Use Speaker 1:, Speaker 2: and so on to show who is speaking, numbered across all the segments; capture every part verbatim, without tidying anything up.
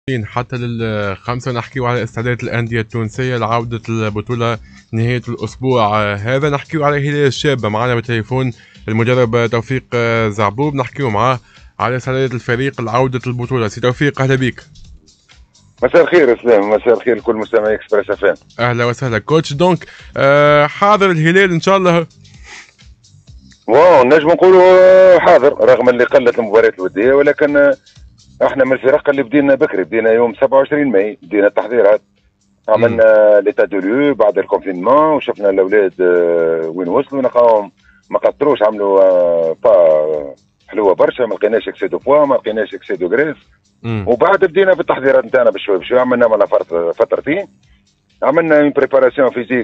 Speaker 1: حتى للخمسة نحكيو على استعداد الأندية التونسية لعودة البطولة نهاية الأسبوع هذا. نحكيو على الهلال الشابة. معنا بالتليفون المدرب توفيق زعبوب، نحكيو معاه على استعداد الفريق لعودة البطولة. سي توفيق، أهلا بك.
Speaker 2: مساء الخير اسلام، مساء الخير لكل مستمعي اكسبريس اف ام.
Speaker 1: اهلا وسهلا كوتش. دونك آه حاضر الهلال ان شاء الله؟
Speaker 2: واو، نجم نقولوا حاضر رغم اللي قلت المباريات الوديه، ولكن احنا من الفرق اللي بدينا بكري، بدينا يوم سبعة وعشرين ماي، بدينا التحضيرات، عملنا ليتا دو ليو بعد الكونفينمون وشفنا الاولاد وين وصلوا، نلقاهم ما قطروش، عملوا با حلوه برشا، ما لقيناش اكسي دو بوا، ما لقيناش اكسي دو غريس. وبعد بدينا بالتحضيرات نتاعنا بشوي بشوي، عملنا مع فترتين، عملنا اون بريباراسيون فيزيك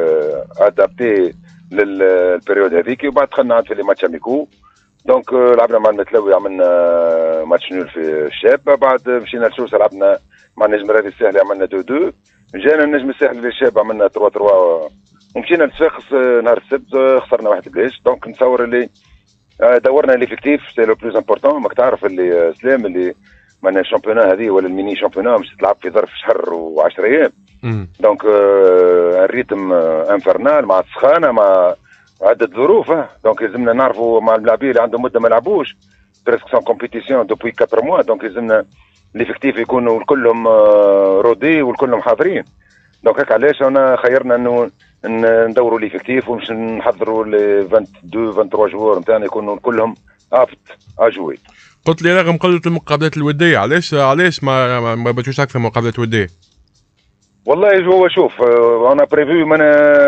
Speaker 2: ادابتي للبريود هذيك، وبعد دخلنا عاد في لي ماتش اميكو. دونك لعبنا مع المتلوي، عملنا ماتش نول في الشابه، بعد مشينا لسوسه لعبنا مع النجم الرياضي الساحلي، عملنا دو دو. جانا النجم الساحلي للشاب، عملنا ثلاثة ثلاثة، ومشينا لصفاقس نهار السبت خسرنا واحد بلاش. دونك نتصور اللي دورنا ليفيكتيف سي لو بلوز امبورتون. ماك تعرف اللي سلام اللي معناها الشامبيونات هذه ولا الميني شامبيونات مش تلعب في ظرف شهر وعشر ايام. دونك آه الريتم آه انفرنال مع السخانه مع عده ظروف. دونك لازمنا نعرفوا مع اللاعبين اللي عندهم مده ما لعبوش بريسك سون كومبيتيسيون دوبوي أربعة موا. دونك لازمنا ليفيكتيف يكونوا كلهم آه رودي والكلهم حاضرين. دونك هيك علاش انا خيرنا انه ندوروا ليفيكتيف ومش نحضروا لي اثنين وعشرين ثلاثة وعشرين جوار نتاعنا يكونوا كلهم ابت اجوي.
Speaker 1: قلت لي رغم قله المقابلات الوديه، علاش علاش ما ما بدوش اكثر مقابلات وديه؟
Speaker 2: والله هو شوف، انا بريفيو من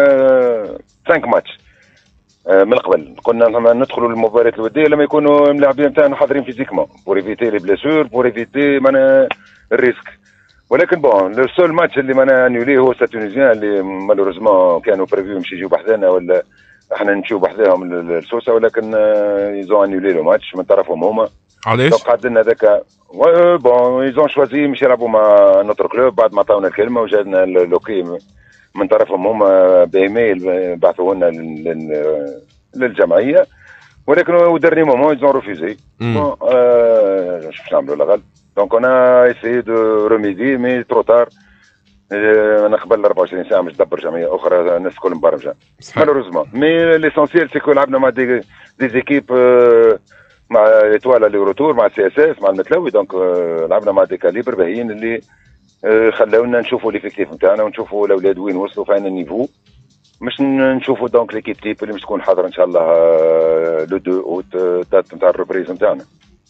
Speaker 2: خمسة ماتش من قبل، كنا ندخلوا المباريات الوديه لما يكونوا اللاعبين نتاعنا حاضرين فيزيكمون بور ايفيتي لي بليسور بور ايفيتي من الريسك. ولكن بون لو سول ماتش اللي مانا انيولي هو ساتونيزيان اللي مالوريزمون كانوا بريفيو مش يجيو بحذانا ولا احنا نمشيو بحذاهم للسوسه، ولكن يزون انيولي لو ماتش من طرفهم هما.
Speaker 1: علاش؟
Speaker 2: دونك قعد لنا ذاك بون يزون شوازي مش يلعبوا مع نوتر كلوب بعد ما عطاونا الكلمه وجاتنا لوكي من طرفهم هما بايميل بعثوه لنا للجمعيه، ولكن ودرني مومون يزون ريفيزي. بون شوف نعملوا الغل. دونك انا اسيي دو ريميدي مي ترو تار. انا قبل أربعة وعشرين ساعه مش دبر جمعيه اخرى، الناس كل مبرمجه مالوروزمون. مي ليسونسيال سيكو لعبنا مع دي دي زيكيب مع ايتوالا اللي روتور مع سي اس اس مع المتلوي. دونك لعبنا مع دي كاليبر باهيين اللي خلاونا نشوفوا ليفيكتيف نتاعنا ونشوفوا الاولاد وين وصلوا في اين نيفو، مش نشوفوا دونك ليكيب تيب اللي مش تكون حاضره ان شاء الله لو دو اوت دات نتاع الريبريز نتاعنا.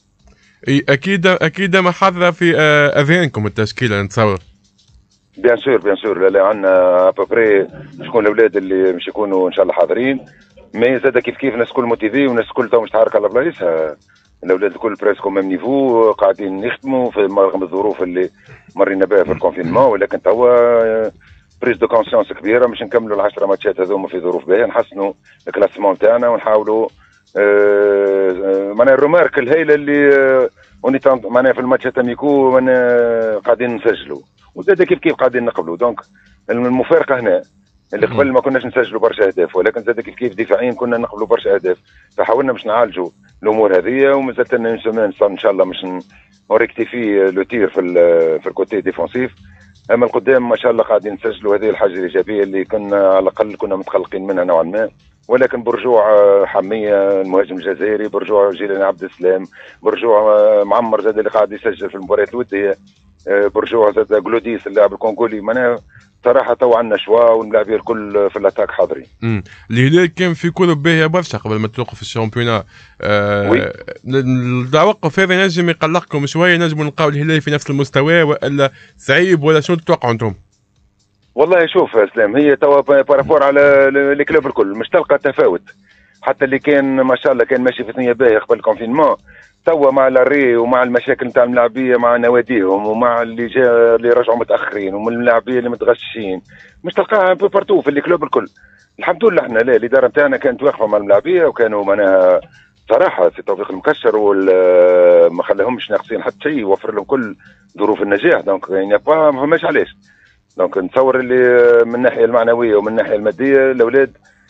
Speaker 1: اكيد اكيد ما حاضره في اذهانكم التشكيله نتصور.
Speaker 2: بيان سور بيان سور، لا عندنا ابوبري شكون الاولاد اللي مش يكونوا ان شاء الله حاضرين. مي زاد كيف كيف الناس الكل موتيفي والناس الكل تو مش تحرك على بلايصها، الاولاد الكل بريسكو ميم نيفو قاعدين يخدموا في رغم الظروف اللي مرينا بها في الكونفينمون، ولكن توا بريز دو كونسيونس كبيره مش نكملوا العشره ماتشات هذوما في ظروف باهيه، نحسنوا الكلاسمون تاعنا ونحاولوا معناها الرومارك الهائله اللي معناها في الماتشات اميكو قاعدين نسجلوا وزاد كيف كيف قاعدين نقبلوا. دونك المفارقه هنا اللي قبل ما كناش نسجلوا برشا اهداف، ولكن زاد كيف كيف دفاعيا كنا نقبلوا برشا اهداف، فحاولنا باش نعالجوا الامور هذه ومازالت لنا سيمين ان شاء الله باش نوريكتيفي لو تير في في الكوتي ديفونسيف. اما القدام ما شاء الله قاعدين نسجلوا، هذه الحاجه الايجابيه اللي كنا على الاقل كنا متقلقين منها نوعا ما. ولكن برجوع حميه المهاجم الجزائري، برجوع جيلاني عبد السلام، برجوع معمر زاد اللي قاعد يسجل في المباريات الوديه، برجوع زاد جلوديس اللاعب الكونغولي. معناها صراحه تو عندنا شوا واللاعبين الكل في الاتاك حاضرين.
Speaker 1: امم الهلال كان في كره باهيه برشا قبل ما توقف الشامبيونات. آه التوقف هذا نجم يقلقكم شويه؟ نجم نلقاو الهلال في نفس المستوى ولا صعيب، ولا شنو تتوقعوا انتم؟
Speaker 2: والله شوف يا اسلام، هي توا بارافور على لي كلوب الكل مش تلقى تفاوت. حتى اللي كان ما شاء الله كان ماشي في ثنيه باهيه قبل الكونفينمون، توا مع الاري ومع المشاكل نتاع الملاعبيه مع نواديهم ومع اللي جا اللي رجعوا متاخرين ومن اللاعبيه اللي متغششين، مش تلقاها بو بارتو في الكلوب الكل. الحمد لله احنا لا الاداره نتاعنا كانت واقفه مع الملاعبيه وكانوا معناها صراحه في توفيق المكسر وما خلاهمش ناقصين حتى شيء، وفر لهم كل ظروف النجاح. دونك يعني با ما فماش علاش. دونك نتصور اللي من الناحيه المعنويه ومن الناحيه الماديه الاولاد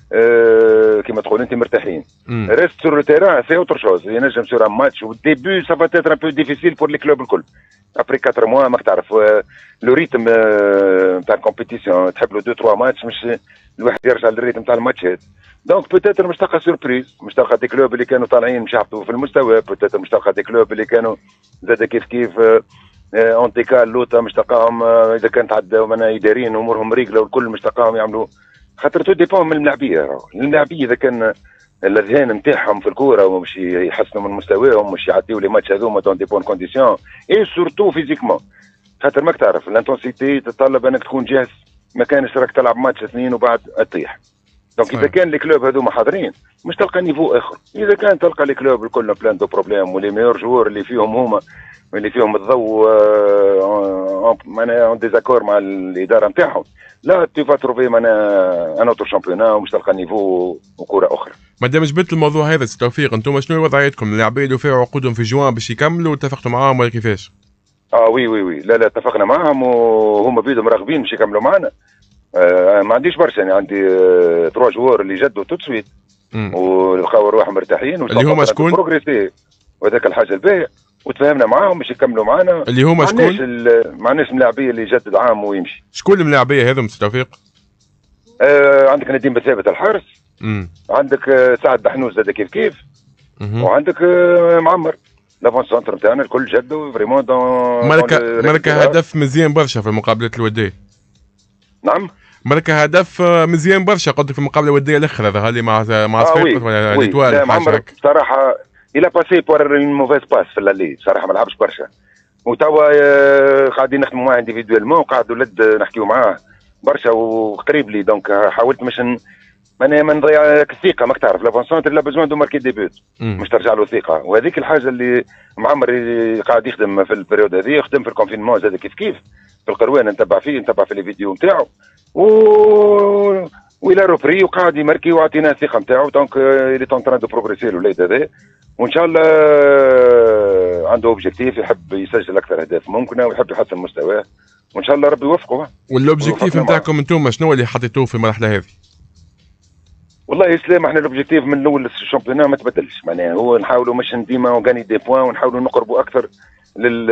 Speaker 2: أه كما تقول انت مرتاحين. ريست سور لو تيران سي اوتر شوز، ينجم سور ان ماتش والديبي سا فا تيتر ان بو ديفيسيل بور لي كلوب الكل. ابري أربعة موا ماك تعرف لو ريتم نتاع الكومبيتيسيون تحب له دو تروا ماتش مش الواحد يرجع للريتم تاع الماتشات. دونك بوتيتر مش تلقى سوربريز، مش تلقى دي كلوب اللي كانوا طالعين مش يحطوا في المستوى، بوتيتر مش تلقى دي كلوب اللي كانوا زاد كيف كيف اونتيكا اللوطه مش تلقاهم اذا كانت عداو معناها اداريين امورهم ريقله والكل مش تلقاهم يعملوا، خاطر تو ديبون من الملاعبيه. الملاعبيه اذا كان الذهان نتاعهم في الكوره ومش يحسنوا من مستواهم، مش يعديو لي ماتش هذوما دون دي بون كونديسيون اي سورتو فيزيكمون، خاطر ماك تعرف الانتونسيتي تتطلب انك تكون جاهز، ما كانش راك تلعب ماتش اثنين وبعد تطيح. دونك اذا كان لي كلوب هذوما حاضرين مش تلقى نيفو اخر، اذا كان تلقى لي كلوب الكل بلان دو بروبليم ولي ميور جوور اللي فيهم هما اللي فيهم الضوء معناها اون ديزاكور مع الاداره نتاعهم، لا تي فا تروفي معناها ان اوتر شامبيونا ومش تلقى نيفو وكره اخرى.
Speaker 1: مادام جبت الموضوع هذا سي توفيق، انتم شنو وضعيتكم؟ اللاعبين اللي فيها عقودهم في جوان باش يكملوا اتفقتوا معاهم ولا كيفاش؟
Speaker 2: اه وي وي وي لا لا اتفقنا معاهم وهما بيدهم راغبين باش يكملوا معنا. آه ما عنديش برشا، يعني عندي آه تروا جوار اللي جدوا تو سويت ولقاو روحهم مرتاحين
Speaker 1: اللي هما شكون؟
Speaker 2: بروغريسي وهذاك الحاجه الباهيه وتفاهمنا معاهم باش يكملوا معنا.
Speaker 1: اللي هما شكون؟
Speaker 2: ما عندناش ملاعبيه اللي يجدد عام ويمشي.
Speaker 1: شكون الملاعبيه هذم سي توفيق؟
Speaker 2: آه عندك نديم بثابت الحارس، مم. عندك آه سعد بحنوس زاد كيف كيف، مم. وعندك آه معمر لافون سونتر نتاعنا الكل جدوا فريمون دون
Speaker 1: ماركا ماركا هدف مزيان برشا في المقابلات الوديه.
Speaker 2: نعم
Speaker 1: ماركا هدف مزيان برشا قلت في المقابله الوديه الاخرى ظهر لي مع مع
Speaker 2: صفاقس ولا ليتوال. معمر بصراحه الى باسي بور اون موفيز باس في اللي صراحه ما لعبش برشا، وتوا قاعدين نخدموا معاه انديفيدويلمون وقاعد ولد نحكيو معاه برشا وقريب لي، دونك حاولت مش ماني ما نضيع الثقه، ماك تعرف لافون سونتر لا بزوان دو ماركي دي بوت مش ترجع له ثقه، وهذيك الحاجه اللي معمر قاعد يخدم في البريود هذه، يخدم في الكونفينمون زاد كيف كيف في القروان نتبع فيه نتبع في لي فيديو نتاعو و وإلى روبري وقاعد يماركي وعطينا الثقه نتاعو، دونك اللي تون تران دو بروغريسي الوليد هذا، وان شاء الله عنده اوبجيكتيف يحب يسجل اكثر اهداف ممكنه ويحب يحسن مستواه، وان شاء الله ربي يوفقه.
Speaker 1: والاوبجيكتيف نتاعكم انتم شنو اللي حطيتوه في المرحله هذه؟
Speaker 2: والله يا سلام احنا الاوبجيكتيف من الاول الشامبيونات ما تبدلش، معناها هو نحاولوا مش ديما وغاني دي بوان ونحاولوا نقربوا اكثر لل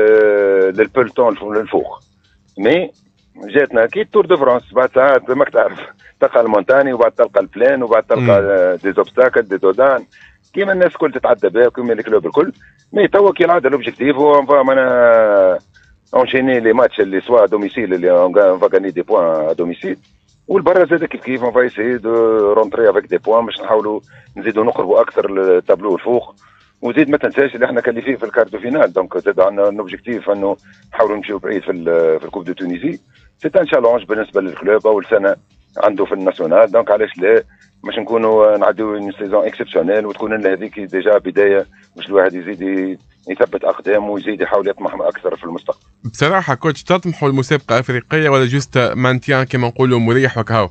Speaker 2: للبلتون الفوق. مي جاتنا اكيد تور دو فرانس بعد ساعات ماك تعرف تلقى المونتاني وبعد تلقى البلان وبعد تلقى دي زوبستاكل دي دودان كيما الناس الكل تتعدى بها وكيما الكلوب الكل. مي توا كي العاده الاوبجيكتيف هو معناها اونشيني لي ماتش اللي سوا دوميسيل اللي اون فا غاني دي بوان ا دوميسيل، والبرا زاد كيف كيف اون فا ايسي دو رونتري افيك دي بوان باش نحاولوا نزيدوا نقربوا اكثر للتابلو الفوق. وزيد ما تنساش اللي احنا كاليفيه في الكارت فينال، دونك زاد عندنا اوبجيكتيف انه نحاولوا نمشيو بعيد في في الكوب دو تونيزي. سي ان شالونج بالنسبه للكلوب، اول سنه عنده في الناسيونال، دونك علاش لا باش نكونوا نعديو اون سيزون اكسبسيونيل وتكون لنا هذيك ديجا بدايه باش الواحد يزيد يثبت اقدامه ويزيد يحاول يطمح اكثر في المستقبل.
Speaker 1: بصراحه كوتش تطمحوا المسابقه افريقيه ولا جوست مانتيان كما نقولوا مريح وكهو؟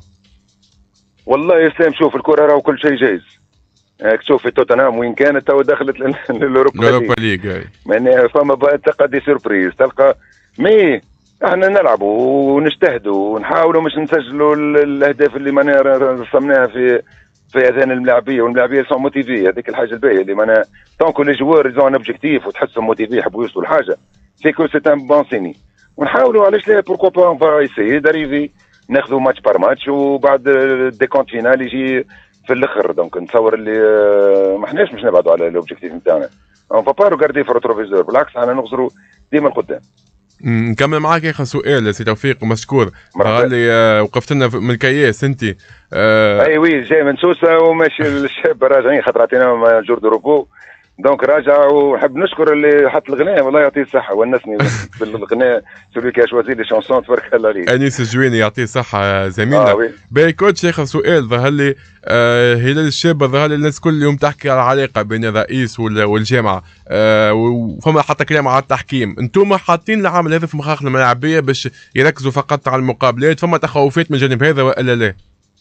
Speaker 2: والله يا سلام شوف الكره راهو كل شيء جايز، تشوف في توتنهام وين كانت تو دخلت للاوروبا
Speaker 1: ليغ،
Speaker 2: معناها فما تلقى دي سوربريز تلقى مي احنا نلعبوا ونجتهدوا ونحاولوا مش نسجلوا الاهداف اللي معناها رسمناها في في اذهان الملاعبيه، والملاعبيه سون موتيفي، هذيك الحاجه الباهيه اللي معناها طونكو لي جوار يزون اوبجيكتيف وتحسهم موتيفي يحبوا يوصلوا لحاجه سي كو سي ان بون سيني، ونحاولوا علاش لا بوركو با اون فا ايسيي داريفي ناخذوا ماتش بار ماتش وبعد ديكونت فينال يجي في الاخر. دونك نتصور اللي ما احناش مش نبعدوا على الاوبجيكتيف نتاعنا، اون فا با روغاردي في الروتروفيزور، بالعكس انا نغزروا ديما القدام.
Speaker 1: نكمل معاك اخر سؤال سي توفيق ومشكور، قال لي وقفت لنا من الكياس انت.
Speaker 2: آه اي وي جاي من سوسه وماشي الشاب راجعين خاطر عطيناهم جور دو روبو، دونك راجع ونحب نشكر اللي حط الغناء والله يعطيه الصحه ونسني بالغناء سولي كي شوازي لي شونسون تبارك الله عليه.
Speaker 1: انيس الجويني يعطيه الصحه زميلنا. آه باهي كوتش اخر سؤال ظهر لي آه هلال الشاب ظهر لي الناس كل يوم تحكي على العلاقه بين الرئيس والجامعه آه وفما حتى كلام على التحكيم، انتم حاطين العامل هذا في مخاخ الملاعبيه باش يركزوا فقط على المقابلات، فما تخوفات من جانب هذا ولا لا؟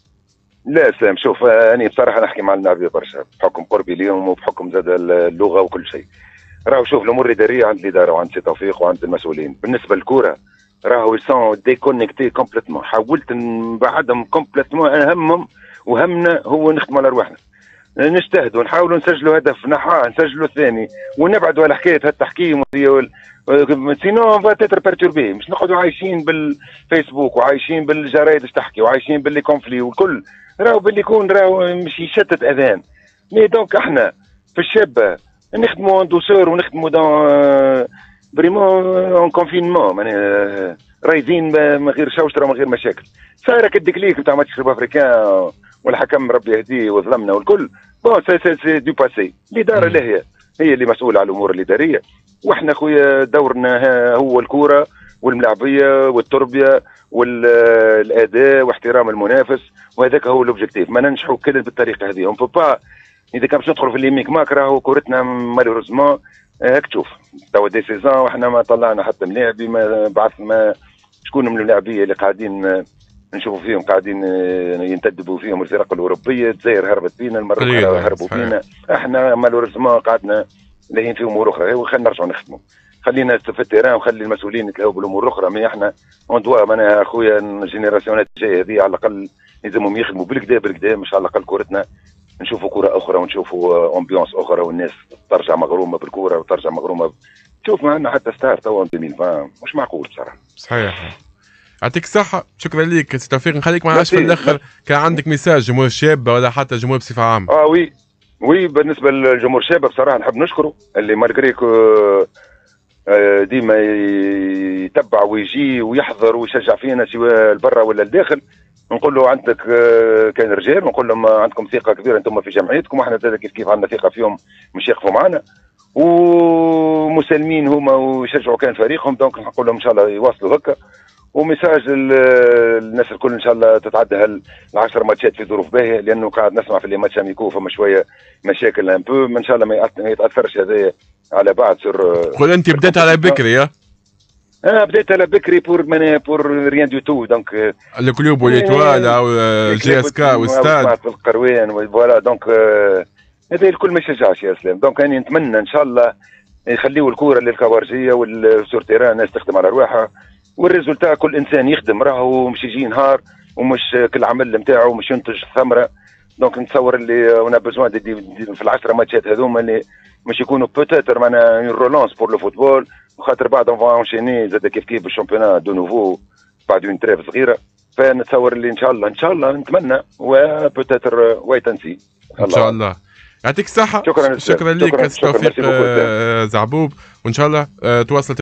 Speaker 2: لا سام شوف انا بصراحه نحكي مع اللاعبين برشا بحكم قربي ليهم وبحكم زاد اللغه وكل شيء. راهو شوف الامور الاداريه عند الاداره وعند سي توفيق وعند المسؤولين، بالنسبه للكوره راهو يسون ديكونيكتي كومبليتمون، حاولت نبعدهم كومبليتمون اهمهم وهمنا هو نخدموا على ارواحنا، نجتهدوا نحاولوا نسجلوا هدف نحاه نسجلوا الثاني ونبعدوا على حكايه التحكيم سينو فا تتر بيرتوربي، مش نقعدوا عايشين بالفيسبوك وعايشين بالجرايد باش تحكي وعايشين باللي كونفلي والكل، راهو باللي يكون راهو مش يشتت اذان. مي دونك احنا في الشابه نخدموا دوسور ونخدموا دون فريمون اون كونفينمون، معناها رايدين من غير شوشره ومن غير مشاكل. صايره كالديكليك نتاع ماتش شباب افريكان والحكم ربي يهديه وظلمنا والكل، بون سي سي دو باسي. الاداره اللي هي هي اللي مسؤوله على الامور الاداريه، واحنا خويا دورنا هو الكوره والملاعبيه والتربيه والاداء واحترام المنافس، وهذاك هو الاوبجيكتيف. ما ننجحوا كذا بالطريقه هذه، اون بو با اذا كان باش ندخلوا في الليميك ماك راهو كورتنا مالوريزمون هاك تشوف توا دي سيزون واحنا ما طلعنا حتى ملاعبي، ما بعث ما شكون من اللاعبيه اللي قاعدين نشوفوا فيهم قاعدين ينتدبوا فيهم الفرق الاوروبيه. الجزائر هربت بينا، المغرب هربوا فينا، احنا مالوريزمون قعدنا لاهين في امور اخرى. خلينا نرجعوا نخدموا، خلينا في التيران وخلي المسؤولين يتلاهوا بالامور الاخرى. مي احنا اون دوا معناها اخويا الجينيراسيونات الجايه هذه على الاقل لازمهم يخدموا بالكدا بالكدا، مش على الاقل كورتنا نشوفوا كره اخرى ونشوفوا امبيونس اخرى والناس ترجع مغرومه بالكوره وترجع مغرومه. شوف ما عندنا حتى ستار توا ألفين وعشرين، مش معقول بصراحه.
Speaker 1: صحيح. يعطيك الصحة، شكرا لك سي توفيق. نخليك معنا في الاخر، كان عندك ميساج جمهور الشاب ولا حتى جمهور بصفة عامة؟
Speaker 2: اه وي وي بالنسبة للجمهور الشاب بصراحة نحب نشكره اللي مالغريك ديما يتبع ويجي ويحضر ويشجع فينا سواء البرا ولا الداخل. نقول له عندك كان رجال، ونقول لهم عندكم ثقة كبيرة انتم في جمعيتكم، واحنا كيف كيف عندنا ثقة فيهم مش يقفوا معنا ومسالمين هما ويشجعوا كان فريقهم. دونك نقول لهم ان شاء الله يواصلوا هكا، ومساج الناس الكل ان شاء الله تتعدى العشر ماتشات في ظروف باهيه، لانه قاعد نسمع في اللي ماتش اميكو فما شويه مشاكل ان بو، ان شاء الله ما يتاثرش هذا على بعض. سر
Speaker 1: قول انت بدات على بكري ها؟
Speaker 2: اه بديت على بكري بور مانا بور ريان دو تو. دونك
Speaker 1: الكلوب واليتوال او الجي اس كا والستاد
Speaker 2: القروان فوالا. دونك هذا الكل ما يشجعش يا اسلام. دونك انا نتمنى ان شاء الله يخليوا الكوره للكوارجيه والسورتيران الناس تخدم على رواحها، والريزولتا كل انسان يخدم راهو مش يجي نهار ومش كل عمل نتاعو مش ينتج ثمره. دونك نتصور اللي انا بزوان دي دي في العشره ماتشات هذوما اللي مش يكونوا بوتيتر معنا اون رولونس بور لو فوتبول، وخاطر بعد اون فا اونشيني زاد كيف كيف بالشامبيونات دو نوفو بعد اون تريف صغيره. فنتصور اللي ان شاء الله ان شاء الله نتمنى وبوتيتر وايت ان سي
Speaker 1: ان شاء الله. يعطيك الصحه.
Speaker 2: شكرا
Speaker 1: شكرا لك توفيق زعبوب، وان شاء الله تواصل